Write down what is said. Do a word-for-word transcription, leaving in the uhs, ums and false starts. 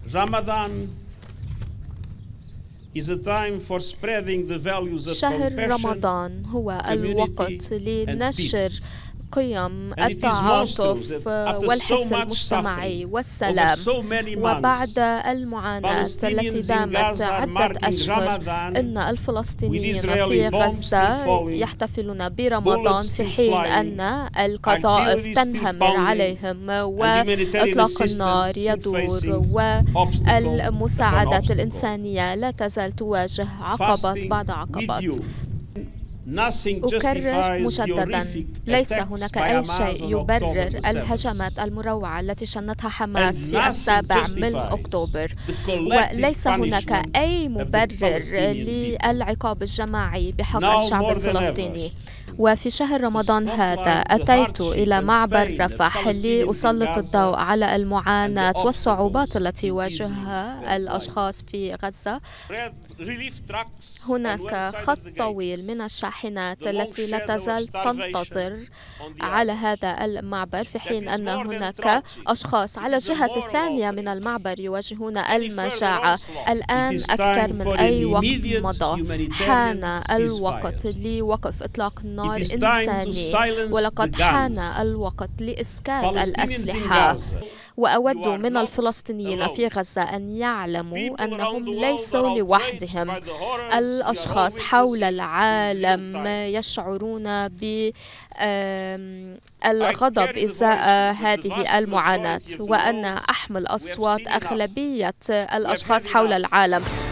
Ramadan is a time for spreading the values of شهر رمضان هو الوقت لنشر قيم التعاطف والحس المجتمعي والسلام. وبعد المعاناة التي دامت عدة أشهر، إن الفلسطينيين في غزة يحتفلون برمضان في حين أن القذائف تنهمر عليهم وإطلاق النار يدور والمساعدات الإنسانية لا تزال تواجه عقبات بعد عقبات. أكرر مجددا، ليس هناك أي شيء يبرر الهجمات المروعة التي شنتها حماس في السابع من أكتوبر، وليس هناك أي مبرر للعقاب الجماعي بحق الشعب الفلسطيني. وفي شهر رمضان هذا أتيت إلى معبر رفح لأسلط الضوء على المعاناة والصعوبات التي يواجهها الأشخاص في غزة. هناك خط طويل من الشاحنات التي لا تزال تنتظر على هذا المعبر، في حين أن هناك أشخاص على الجهة الثانية من المعبر يواجهون المجاعة. الآن أكثر من أي وقت مضى حان الوقت لوقف إطلاق النار إنساني، ولقد حان الوقت لإسكات الأسلحة. وأود من الفلسطينيين في غزة أن يعلموا أنهم ليسوا لوحدهم. الأشخاص حول العالم يشعرون بالغضب إزاء هذه المعاناة، وأنا أحمل أصوات أغلبية الأشخاص حول العالم.